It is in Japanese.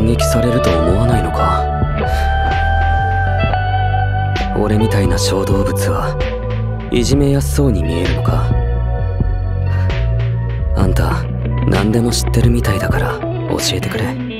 撃されると思わないのか。俺みたいな小動物はいじめやすそうに見えるのか。あんた何でも知ってるみたいだから教えてくれ。